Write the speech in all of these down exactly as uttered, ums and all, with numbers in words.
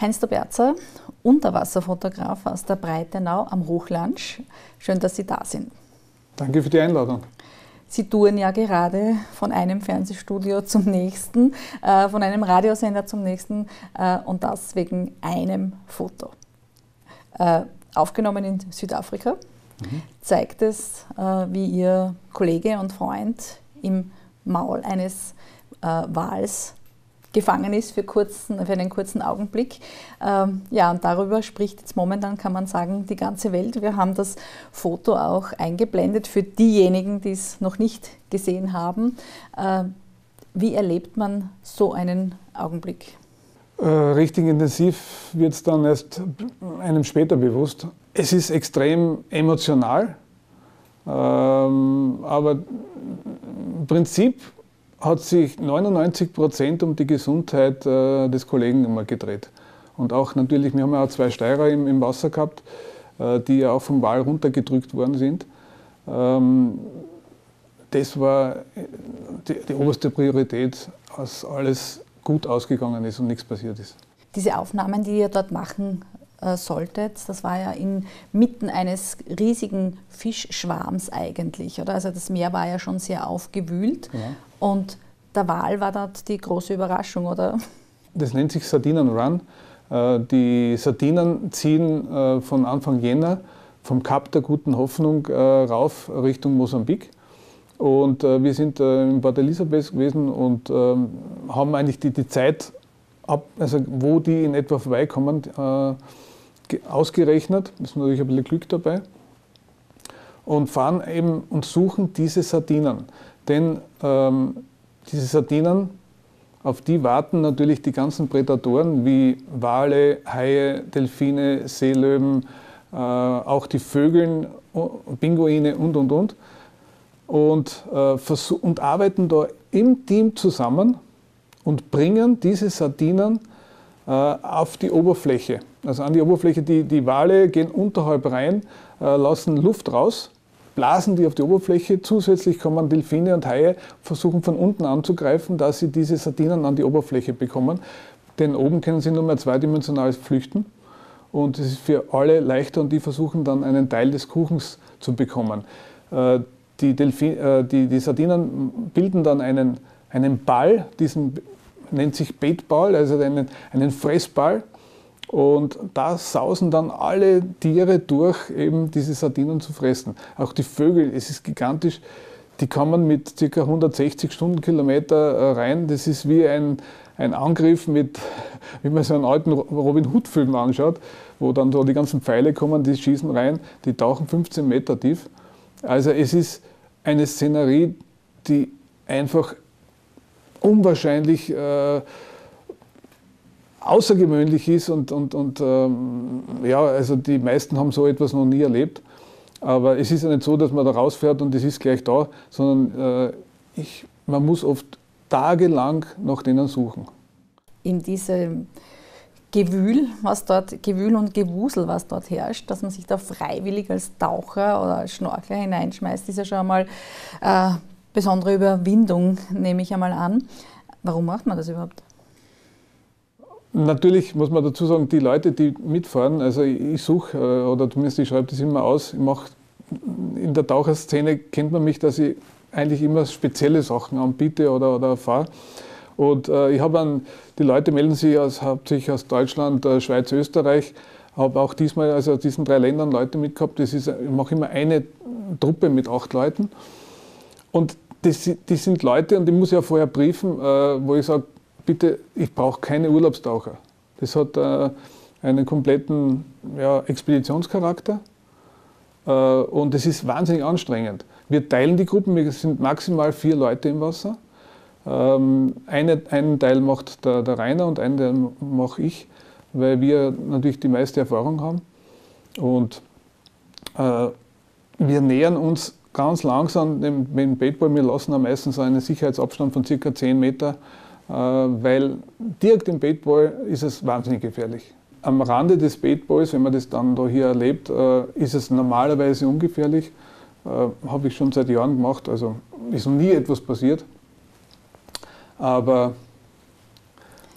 Heinz Doberzer, Unterwasserfotograf aus der Breitenau am Hochlandsch. Schön, dass Sie da sind. Danke für die Einladung. Sie touren ja gerade von einem Fernsehstudio zum nächsten, äh, von einem Radiosender zum nächsten äh, und das wegen einem Foto. Äh, aufgenommen in Südafrika, mhm. zeigt es, äh, wie Ihr Kollege und Freund im Maul eines äh, Wals gefangen ist für, kurzen, für einen kurzen Augenblick. Ähm, ja, und darüber spricht jetzt momentan, kann man sagen, die ganze Welt. Wir haben das Foto auch eingeblendet für diejenigen, die es noch nicht gesehen haben. Äh, wie erlebt man so einen Augenblick? Äh, richtig intensiv wird es dann erst einem später bewusst. Es ist extrem emotional, ähm, aber im Prinzip hat sich neunundneunzig Prozent um die Gesundheit äh, des Kollegen immer gedreht. Und auch natürlich, wir haben ja auch zwei Steirer im, im Wasser gehabt, äh, die ja auch vom Wal runtergedrückt worden sind. Ähm, das war die, die oberste Priorität, dass alles gut ausgegangen ist und nichts passiert ist. Diese Aufnahmen, die ihr dort machen äh, solltet, das war ja inmitten eines riesigen Fischschwarms eigentlich, oder? Also das Meer war ja schon sehr aufgewühlt. Ja. Und der Wal war dort die große Überraschung, oder? Das nennt sich Sardinen Run. Die Sardinen ziehen von Anfang Jänner vom Kap der Guten Hoffnung rauf Richtung Mosambik. Und wir sind in Port Elizabeth gewesen und haben eigentlich die, die Zeit, ab, also wo die in etwa vorbeikommen, ausgerechnet. Da ist natürlich ein bisschen Glück dabei. Und fahren eben und suchen diese Sardinen. Denn ähm, diese Sardinen, auf die warten natürlich die ganzen Prädatoren wie Wale, Haie, Delfine, Seelöwen, äh, auch die Vögel, Pinguine und, und, und. Und, äh, und arbeiten da im Team zusammen und bringen diese Sardinen äh, auf die Oberfläche. Also an die Oberfläche, die, die Wale gehen unterhalb rein, äh, lassen Luft raus, blasen die auf die Oberfläche, zusätzlich kommen Delfine und Haie, versuchen von unten anzugreifen, dass sie diese Sardinen an die Oberfläche bekommen. Denn oben können sie nur mehr zweidimensional flüchten und es ist für alle leichter und die versuchen dann einen Teil des Kuchens zu bekommen. Die, Delfin, die, die Sardinen bilden dann einen, einen Ball, diesen nennt sich Baitball, also einen, einen Fressball. Und da sausen dann alle Tiere durch, eben diese Sardinen zu fressen. Auch die Vögel, es ist gigantisch, die kommen mit ca. hundertsechzig Stundenkilometer rein. Das ist wie ein, ein Angriff, mit, wie man so einen alten Robin Hood-Film anschaut, wo dann so die ganzen Pfeile kommen, die schießen rein, die tauchen fünfzehn Meter tief. Also es ist eine Szenerie, die einfach unwahrscheinlich äh, außergewöhnlich ist und, und, und ähm, ja, also die meisten haben so etwas noch nie erlebt. Aber es ist ja nicht so, dass man da rausfährt und es ist gleich da, sondern äh, ich, man muss oft tagelang nach denen suchen. In diesem Gewühl, was dort, Gewühl und Gewusel, was dort herrscht, dass man sich da freiwillig als Taucher oder als Schnorchler hineinschmeißt, ist ja schon einmal äh, besondere Überwindung, nehme ich einmal an. Warum macht man das überhaupt? Natürlich muss man dazu sagen, die Leute, die mitfahren, also ich, ich suche, oder zumindest ich schreibe das immer aus, ich mache, in der Taucherszene kennt man mich, dass ich eigentlich immer spezielle Sachen anbiete oder, oder fahre. Und äh, ich habe an, die Leute melden sich aus, hauptsächlich aus Deutschland, äh, Schweiz, Österreich, habe auch diesmal, also aus diesen drei Ländern Leute mitgehabt. Das ist, ich mache immer eine Truppe mit acht Leuten. Und das, die sind Leute, und die muss ich auch vorher briefen, äh, wo ich sage, bitte, ich brauche keine Urlaubstaucher. Das hat äh, einen kompletten ja, Expeditionscharakter äh, und es ist wahnsinnig anstrengend. Wir teilen die Gruppen, wir sind maximal vier Leute im Wasser. Ähm, eine, einen Teil macht der, der Rainer und einen Teil mache ich, weil wir natürlich die meiste Erfahrung haben. Und äh, wir nähern uns ganz langsam dem, dem Baitball. Wir lassen am meisten so einen Sicherheitsabstand von ca. zehn Meter, weil direkt im Baitball ist es wahnsinnig gefährlich. Am Rande des Baitballs, wenn man das dann da hier erlebt, ist es normalerweise ungefährlich. Habe ich schon seit Jahren gemacht, also ist noch nie etwas passiert. Aber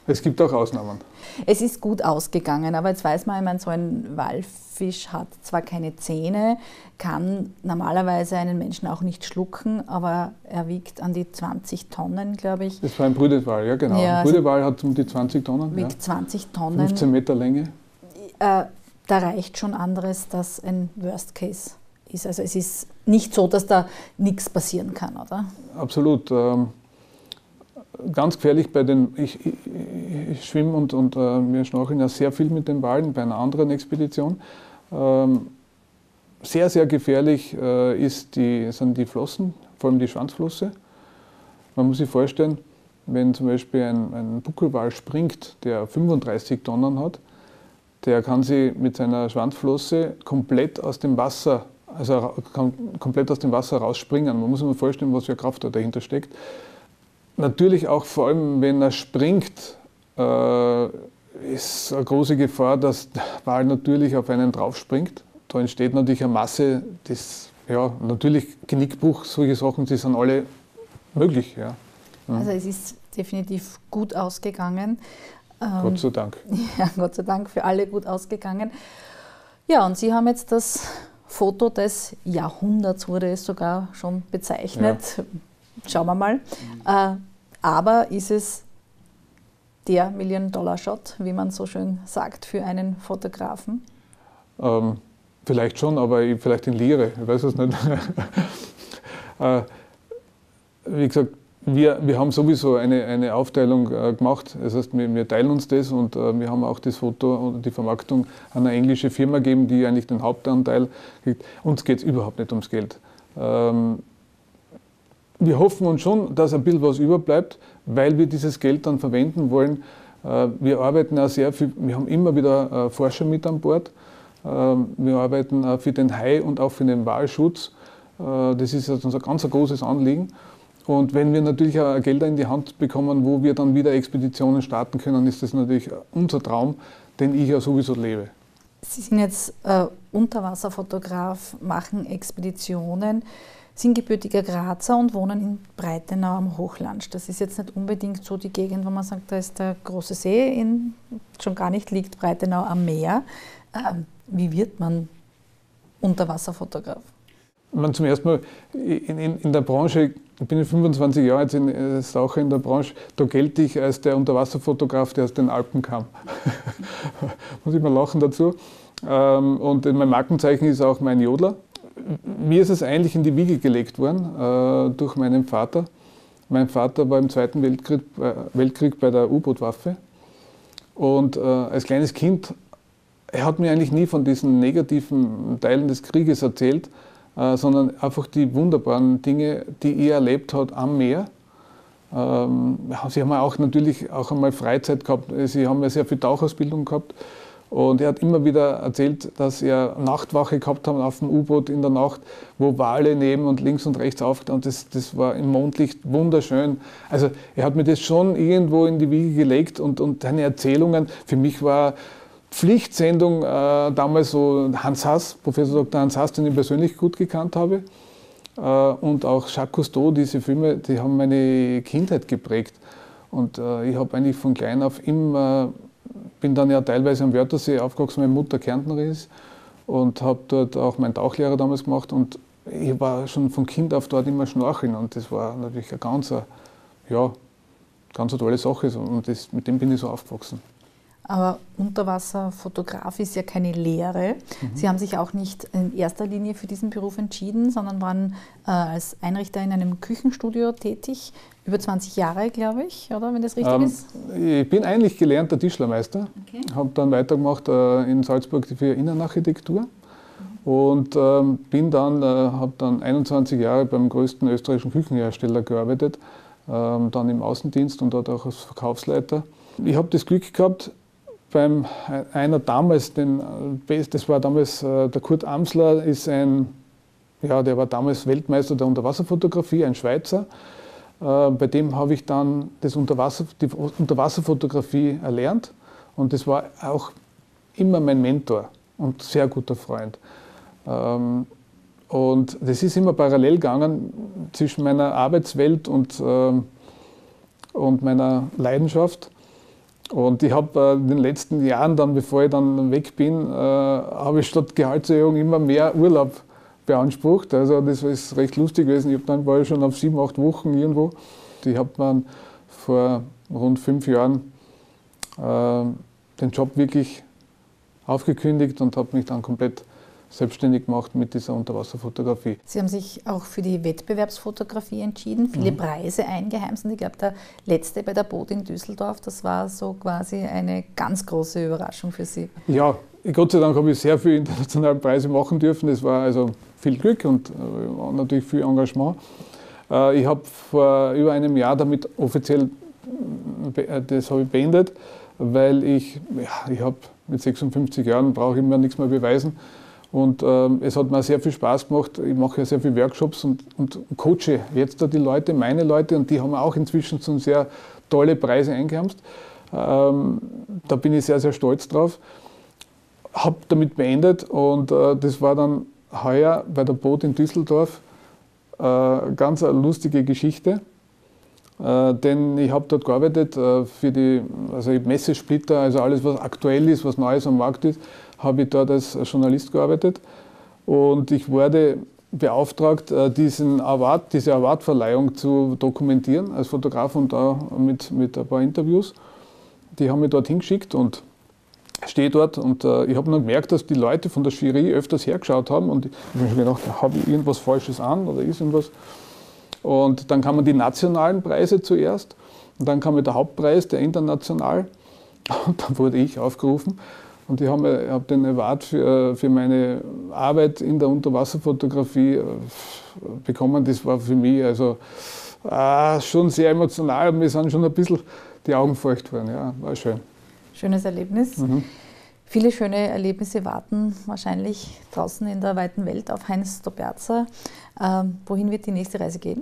Es gibt auch Ausnahmen. Es ist gut ausgegangen, aber jetzt weiß man, ich meine, so ein Walfisch hat zwar keine Zähne, kann normalerweise einen Menschen auch nicht schlucken, aber er wiegt an die zwanzig Tonnen, glaube ich. Das war ein Brüdewal, ja genau. Ja, ein Brüdewal hat um die zwanzig Tonnen. Wiegt ja. zwanzig Tonnen. fünfzehn Meter Länge. Äh, da reicht schon anderes, dass ein Worst Case ist. Also es ist nicht so, dass da nichts passieren kann, oder? Absolut. Ähm, ganz gefährlich bei den, ich, ich, ich schwimme und, und äh, wir schnorcheln ja sehr viel mit den Walen bei einer anderen Expedition. Ähm, sehr, sehr gefährlich äh, ist die, sind die Flossen, vor allem die Schwanzflosse. Man muss sich vorstellen, wenn zum Beispiel ein, ein Buckelwal springt, der fünfunddreißig Tonnen hat, der kann sie mit seiner Schwanzflosse komplett aus dem Wasser, also kann komplett aus dem Wasser rausspringen. Man muss sich mal vorstellen, was für eine Kraft da dahinter steckt. Natürlich auch vor allem, wenn er springt, äh, ist eine große Gefahr, dass der Wal natürlich auf einen draufspringt. Da entsteht natürlich eine Masse, das, ja, natürlich Genickbruch, solche Sachen, die sind alle möglich. Ja. Mhm. Also es ist definitiv gut ausgegangen. Gott sei Dank. Ja, Gott sei Dank für alle gut ausgegangen. Ja, und Sie haben jetzt das Foto des Jahrhunderts, wurde es sogar schon bezeichnet. Ja. Schauen wir mal. Mhm. Äh, aber ist es der Million-Dollar-Shot, wie man so schön sagt, für einen Fotografen? Ähm, vielleicht schon, aber ich, vielleicht in Lire, ich weiß es nicht. äh, wie gesagt, wir, wir haben sowieso eine, eine Aufteilung äh, gemacht. Das heißt, wir, wir teilen uns das und äh, wir haben auch das Foto und die Vermarktung an eine englische Firma gegeben, die eigentlich den Hauptanteil kriegt. Uns geht es überhaupt nicht ums Geld. Ähm, Wir hoffen uns schon, dass ein bisschen was überbleibt, weil wir dieses Geld dann verwenden wollen. Wir arbeiten auch sehr viel, wir haben immer wieder Forscher mit an Bord. Wir arbeiten auch für den Hai und auch für den Walschutz. Das ist uns ein ganz großes Anliegen. Und wenn wir natürlich auch Gelder in die Hand bekommen, wo wir dann wieder Expeditionen starten können, ist das natürlich unser Traum, den ich ja sowieso lebe. Sie sind jetzt äh, Unterwasserfotograf, machen Expeditionen, sind gebürtiger Grazer und wohnen in Breitenau am Hochland. Das ist jetzt nicht unbedingt so die Gegend, wo man sagt, da ist der große See, in, schon gar nicht liegt Breitenau am Meer. Ähm, wie wird man Unterwasserfotograf? Man zum ersten Mal in, in, in der Branche, ich bin fünfundzwanzig Jahre jetzt in, als Taucher in der Branche, da gelte ich als der Unterwasserfotograf, der aus den Alpen kam. Muss ich mal lachen dazu. Ähm, und mein Markenzeichen ist auch mein Jodler. Mir ist es eigentlich in die Wiege gelegt worden äh, durch meinen Vater. Mein Vater war im Zweiten Weltkrieg, äh, Weltkrieg bei der U-Boot-Waffe. Und äh, als kleines Kind, er hat mir eigentlich nie von diesen negativen Teilen des Krieges erzählt, äh, sondern einfach die wunderbaren Dinge, die er erlebt hat am Meer. Ähm, sie haben auch natürlich auch einmal Freizeit gehabt, sie haben ja sehr viel Tauchausbildung gehabt. Und er hat immer wieder erzählt, dass er Nachtwache gehabt hat auf dem U-Boot in der Nacht, wo Wale neben und links und rechts aufgetaucht. Und das, das war im Mondlicht wunderschön. Also er hat mir das schon irgendwo in die Wiege gelegt und, und seine Erzählungen. Für mich war Pflichtsendung äh, damals so Hans Haas, Professor Doktor Hans Haas, den ich persönlich gut gekannt habe. Äh, und auch Jacques Cousteau, diese Filme, die haben meine Kindheit geprägt. Und äh, ich habe eigentlich von klein auf immer... bin dann ja teilweise am Wörthersee aufgewachsen, meine Mutter Kärntnerin ist und habe dort auch meinen Tauchlehrer damals gemacht und ich war schon von Kind auf dort immer schnorcheln und das war natürlich eine ganz, ja, ganz eine tolle Sache und das, mit dem bin ich so aufgewachsen. Aber Unterwasserfotograf ist ja keine Lehre. Mhm. Sie haben sich auch nicht in erster Linie für diesen Beruf entschieden, sondern waren äh, als Einrichter in einem Küchenstudio tätig. Über zwanzig Jahre, glaube ich, oder, wenn das richtig ähm, ist? Ich bin eigentlich gelernter Tischlermeister. Okay. Habe dann weitergemacht äh, in Salzburg für Innenarchitektur. Mhm. Und ähm, bin dann, äh, habe dann einundzwanzig Jahre beim größten österreichischen Küchenhersteller gearbeitet, ähm, dann im Außendienst und dort auch als Verkaufsleiter. Ich habe das Glück gehabt, beim einer damals, den, das war damals der Kurt Amsler, ist ein, ja, der war damals Weltmeister der Unterwasserfotografie, ein Schweizer. Bei dem habe ich dann das Unterwasser, die Unterwasserfotografie erlernt und das war auch immer mein Mentor und sehr guter Freund. Und das ist immer parallel gegangen zwischen meiner Arbeitswelt und, und meiner Leidenschaft. Und ich habe äh, in den letzten Jahren, dann, bevor ich dann weg bin, äh, habe ich statt Gehaltserhöhung immer mehr Urlaub beansprucht. Also das ist recht lustig gewesen. Ich habe dann war ich schon auf sieben, acht Wochen irgendwo. Ich habe dann vor rund fünf Jahren äh, den Job wirklich aufgekündigt und habe mich dann komplett selbstständig gemacht mit dieser Unterwasserfotografie. Sie haben sich auch für die Wettbewerbsfotografie entschieden, viele mhm. Preise eingeheimst. Und ich glaube, der letzte bei der Boot in Düsseldorf, das war so quasi eine ganz große Überraschung für Sie. Ja, Gott sei Dank habe ich sehr viele internationale Preise machen dürfen. Das war also viel Glück und äh, natürlich viel Engagement. Äh, ich habe vor über einem Jahr damit offiziell, äh, das habe ich beendet, weil ich, ja, ich habe mit sechsundfünfzig Jahren brauche ich mir nichts mehr beweisen. Und ähm, es hat mir sehr viel Spaß gemacht. Ich mache ja sehr viele Workshops und, und coache jetzt da die Leute, meine Leute, und die haben auch inzwischen so sehr tolle Preise eingeheimst. Ähm, da bin ich sehr, sehr stolz drauf. Habe damit beendet und äh, das war dann heuer bei der Boot in Düsseldorf äh, ganz eine lustige Geschichte. Äh, denn ich habe dort gearbeitet äh, für die also Messesplitter, also alles, was aktuell ist, was Neues am Markt ist, habe ich dort als Journalist gearbeitet. Und ich wurde beauftragt, äh, diesen Award, diese Awardverleihung zu dokumentieren als Fotograf und da mit, mit ein paar Interviews. Die haben mich dort hingeschickt und stehe dort und äh, ich habe dann gemerkt, dass die Leute von der Jury öfters hergeschaut haben und ich habe mir gedacht, habe ich irgendwas Falsches an oder ist irgendwas? Und dann kamen die nationalen Preise zuerst und dann kam der Hauptpreis, der international, und dann wurde ich aufgerufen und ich habe hab den Award für, für meine Arbeit in der Unterwasserfotografie bekommen. Das war für mich also äh, schon sehr emotional und mir sind schon ein bisschen die Augen feucht worden. Ja, war schön. Schönes Erlebnis. Mhm. Viele schöne Erlebnisse warten wahrscheinlich draußen in der weiten Welt auf Heinz Doberzer. Ähm, wohin wird die nächste Reise gehen?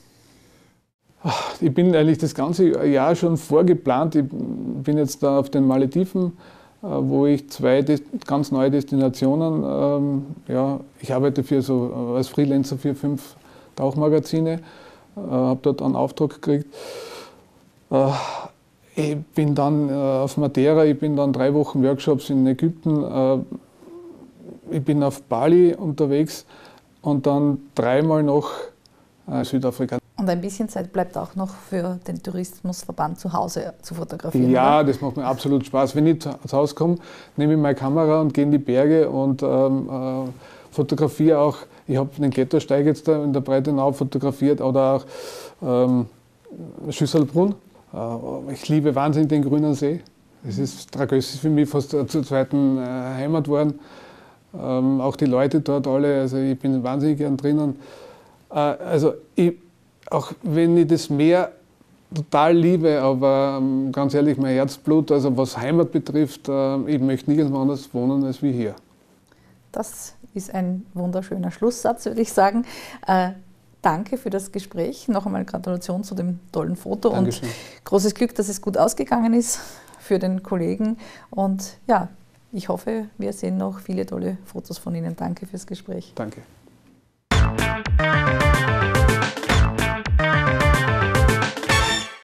Ich bin eigentlich das ganze Jahr schon vorgeplant. Ich bin jetzt da auf den Malediven, wo ich zwei ganz neue Destinationen, ähm, ja, ich arbeite für so, als Freelancer für fünf Tauchmagazine, äh, habe dort einen Auftrag gekriegt. Äh, Ich bin dann äh, auf Madeira, ich bin dann drei Wochen Workshops in Ägypten, äh, ich bin auf Bali unterwegs und dann dreimal noch äh, Südafrika. Und ein bisschen Zeit bleibt auch noch für den Tourismusverband zu Hause zu fotografieren, Ja, oder? Das macht mir absolut Spaß. Wenn ich zu Hause komme, nehme ich meine Kamera und gehe in die Berge und ähm, äh, fotografiere auch. Ich habe den Klettersteig jetzt da in der Breitenau fotografiert oder auch ähm, Schüsselbrunn. Ich liebe wahnsinnig den Grünen See. Es ist Tragös ist für mich fast zur zweiten Heimat geworden. Ähm, auch die Leute dort alle, also ich bin wahnsinnig gern drinnen. Äh, also ich, auch wenn ich das Meer total liebe, aber ähm, ganz ehrlich, mein Herzblut, also was Heimat betrifft, äh, ich möchte nirgendwo anders wohnen als wie hier. Das ist ein wunderschöner Schlusssatz, würde ich sagen. Äh, Danke für das Gespräch. Noch einmal Gratulation zu dem tollen Foto. Dankeschön. Und großes Glück, dass es gut ausgegangen ist für den Kollegen. Und ja, ich hoffe, wir sehen noch viele tolle Fotos von Ihnen. Danke fürs Gespräch. Danke.